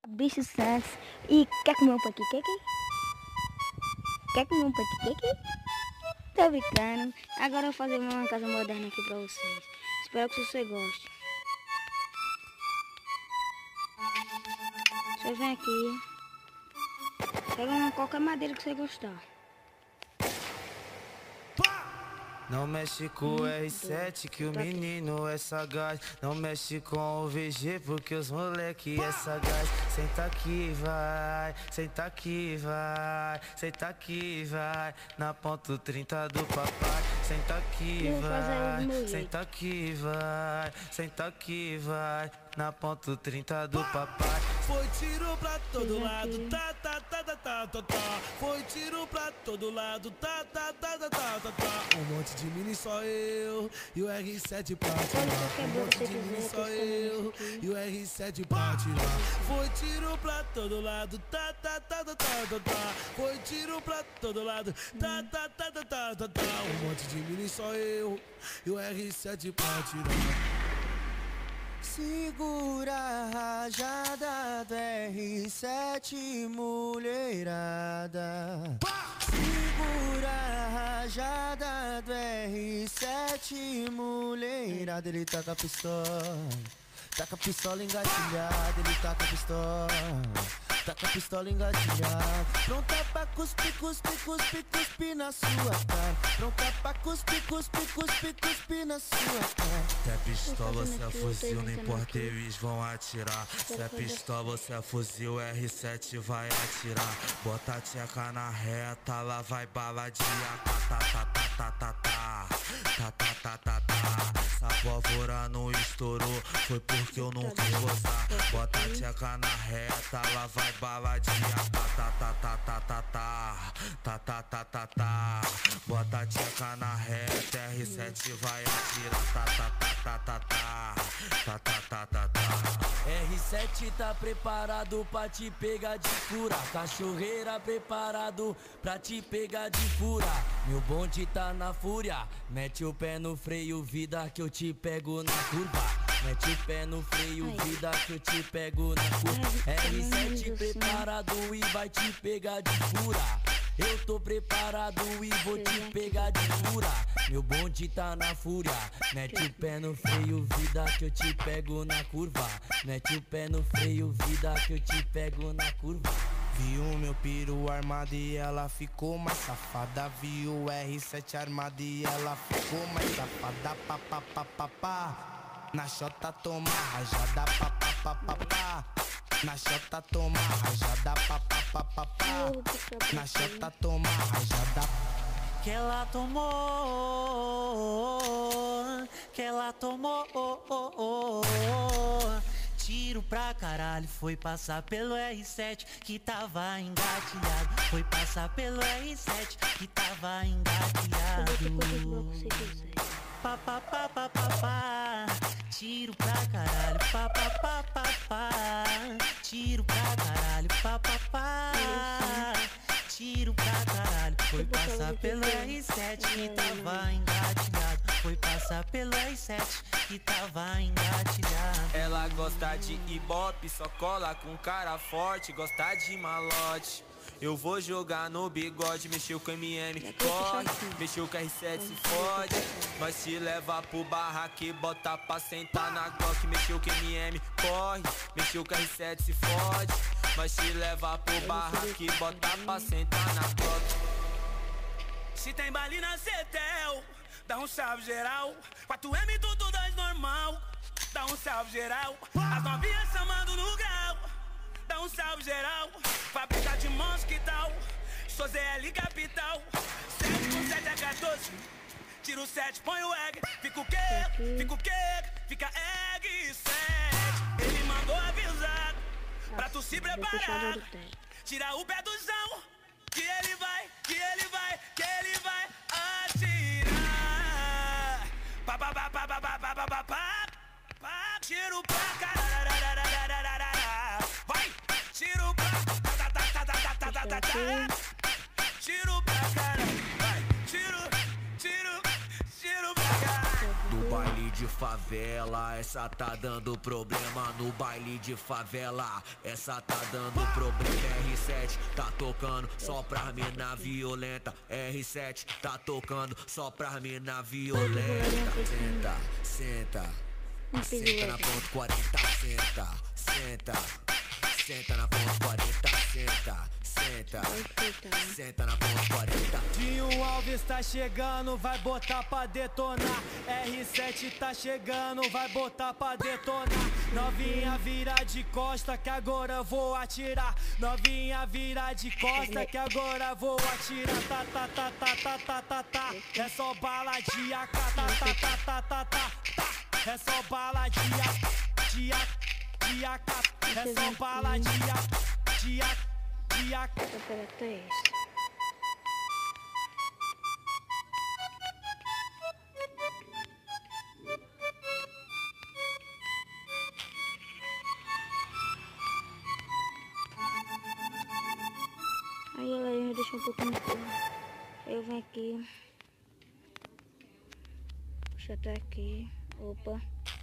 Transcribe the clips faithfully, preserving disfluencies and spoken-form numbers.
Bicho Santos. E quer comer um panqueque? Quer comer um panqueque? Tô brincando. Agora eu vou fazer uma casa moderna aqui pra vocês. Espero que vocês gostem. Vocês vêm aqui. Pega uma qualquer madeira que você gostar. Não mexe com o R sete que o menino é sagaz. Não mexe com o V G porque os moleque é sagaz. Senta aqui vai, senta aqui vai, senta aqui vai. Na ponto trinta do papai. Senta aqui vai, senta aqui vai, senta aqui vai. Na ponto trinta do papai. Foi tiro pra todo lado, tá, tá, tá, tá, tá, tá, tá. Foi tiro pra todo lado, tá, tá, tá, tá, tá, tá, tá. Um monte de mini só eu e o R sete pra tirar. Um monte de mini só eu e o R sete pra tirar. Foi tiro pra todo lado, tá, tá, tá, tá, tá, tá, tá. Foi tiro pra todo lado, tá, tá, tá, tá, tá, tá, tá. Um monte de mini só eu e o R sete pra tirar. Segura a rajada do R sete, mulherada. Segura a rajada do R sete, mulherada. Ele taca a pistola, taca a pistola engatilhada. Ele taca a pistola, taca a pistola engatilhada. Pronta pra cuspir, cuspir, cuspir, cuspir na sua cara. Pronta pra cuspir, cuspir, cuspir, cuspir na sua cara. Se é pistola, se é fuzil, não importa, eles vão atirar. Se é pistola, se é fuzil, R sete vai atirar. Bota a tcheca na reta, lá vai baladinha. Tá, tá, tá, tá, tá, tá, tá, tá, tá, tá, tá. Essa pólvora não estourou, foi porque eu não quis gozar. Bota a tcheca na reta, lá vai baladinha. Tá, tá, tá, tá, tá, tá, tá, tá, tá, tá, tá, tá. Bota a tcheca na reta, R sete vai atirar. Tá, tá, tá, tá, tá, tá, tá, tá, tá, tá, tá. R sete tá preparado pra te pegar de fura. Cachorreira preparado pra te pegar de fura. Meu bonde tá na fúria. Mete o pé no freio, vida, que eu te pego na curva. Mete o pé no freio, vida, que eu te pego na curva. R sete preparado e vai te pegar de fura. Eu tô preparado e vou te pegar de fura. Meu bonde tá na fúria. Mete o pé no freio, vida, que eu te pego na curva. Mete o pé no freio, vida, que eu te pego na curva. Vi o meu piru armado e ela ficou mais safada. Vi o R sete armado e ela ficou mais safada. Pá, pá, pá, pá, pá. Na chota toma rajada, pá, pá, pá, pá, pá. Na chota toma rajada, pá, pá, pá, pá, pá. Na chota toma rajada. Que ela tomou, que ela tomou. Tiro pra caralho, foi passar pelo R sete que tava engatilhado. Foi passar pelo R sete que tava engatilhado. Pá, pá, pá, pá, pá, pá. Tiro pra caralho, pá, pá, pá, pá, pá. Tiro pra caralho, pá, pá, pá. Tiro pra caralho, foi passar pelo R sete que tava engatilhado. Foi passar pelo R sete que tava engatilhado. Ela gosta de ibope, só cola com cara forte. Gosta de malote, eu vou jogar no bigode. Mexeu com M M, corre. Mexeu com R sete, se fode. Nós se leva pro barraque, bota pra sentar na Glock. Mexeu com M M, corre. Mexeu com R sete, se fode. Nós se leva pro barraque, bota pra sentar na Glock. Se tem baile na Cetel, dá um salve geral. quatro M tudo das normal, dá um salve geral. As novinhas chamando no grau, dá um salve geral. Fábrica de mãos, que tal? Sou Z L capital. sete com sete é quatorze. Tira o sete, põe o egg. Fica o quê? Fica o quê? Fica egg sete. Ele mandou avisar pra tu se preparar. Tira o pé do chão, que ele vai, que ele vai, que ele vai atirar. Pá, pá, pá, pá, pá, pá, pá, pá, pá, pá. Tiro pra caralho. Vai, tiro pra tá, tá, tá, tá, tá, tá, tá, tá, tá. Tiro pra caralho. Vai, tiro, tiro, tiro pra caralho. Do baile de de favela, essa tá dando problema no baile de favela. Essa tá dando problema. R sete tá tocando só pra mina violenta. R sete tá tocando só pra mina violenta. Senta, senta, senta na ponto quarenta, senta, senta, senta na ponto quarenta, senta, senta, senta na ponto quarenta. Dinho Alves tá chegando, vai botar pra detonar. R sete tá chegando, vai botar pra detonar. Novinha vira de costa que agora vou atirar. Novinha vira de costa que agora vou atirar. Tá, tá, tá, tá, tá, tá, tá, tá. É só bala de A K. Tá, tá, tá, tá, tá, tá, tá. É só bala de A K. De A K. De A K. É só bala de A K. De A K. De A K. Vou pegar até esse. Aí galerinha, deixa um pouquinho de cor. Eu venho aqui. Puxa até aqui. Opa.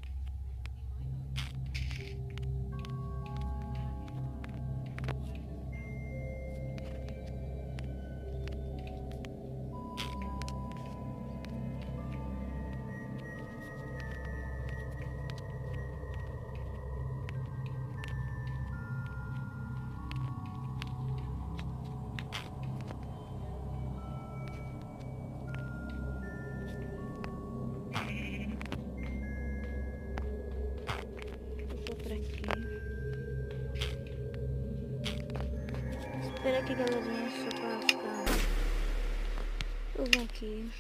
Espera aqui, galerinha, só pra ficar. Eu vou aqui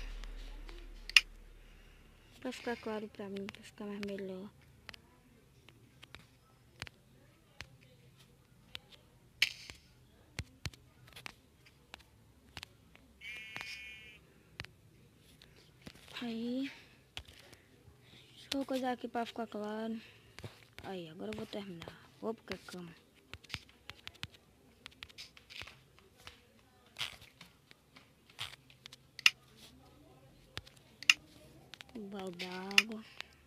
pra ficar claro pra mim, pra ficar mais melhor. Aí, deixa eu coisar aqui pra ficar claro. Aí, agora eu vou terminar. Vou porque cama. Um balde d'água.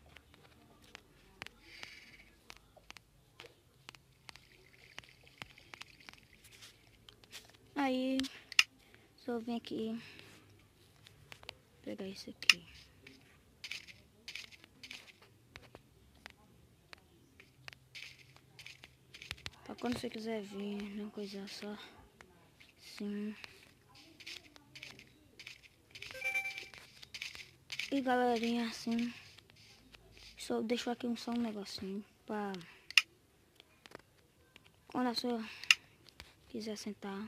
Aí, só vim aqui pegar isso aqui. Pra quando você quiser vir, não coisar só assim. E galerinha, assim, só deixo aqui um, só um negocinho pra quando a pessoa quiser sentar.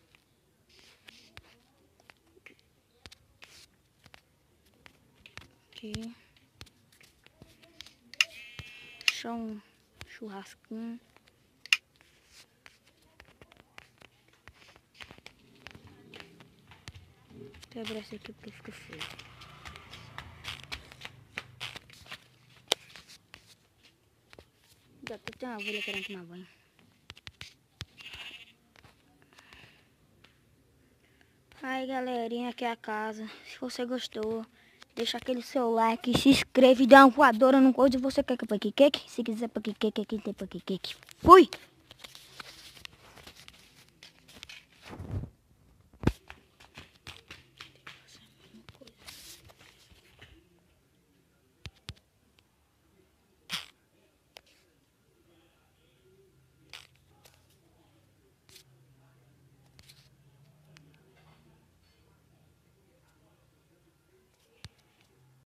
Aqui. Só um churrasquinho. Quebra esse aqui porque fica feio. Já tô tendo uma ovelha querendo tomar banho. Aí galerinha, aqui é a casa. Se você gostou, deixa aquele seu like, se inscreve e dá uma voadora no coisa. Se você quer que é pancake, se quiser pancake, aqui tem pancake. Fui!